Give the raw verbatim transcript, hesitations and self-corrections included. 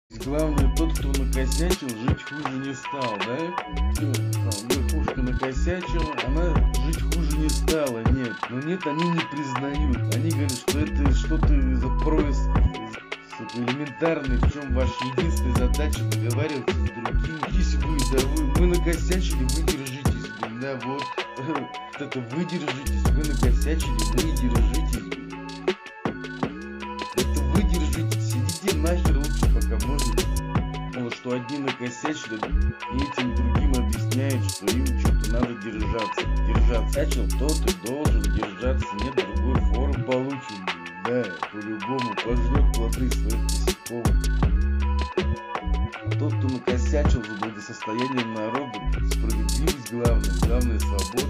Главное, тот, кто накосячил, жить хуже не стал, да? Верхушка накосячила, она жить хуже не стала, нет. Но нет, они не признают. Они говорят, что это что-то из-за происка, элементарный, причем ваша единственная задача договариваться с другими. Если вы, да вы, мы накосячили, вы держитесь, блин, да, вот. Это вы держитесь, вы накосячили, вы держитесь. Это вы держитесь, сидите нахер лучше, пока можете. Потому что одни накосячили, и этим другим объясняют, что им что-то надо держаться. Держаться. Начал, тот и должен держаться, нет другой формы получит. Да, по-любому пожнет плоды своих косяков. А тот, кто накосячил за благосостояние народа, справедливость главное, главное свобода.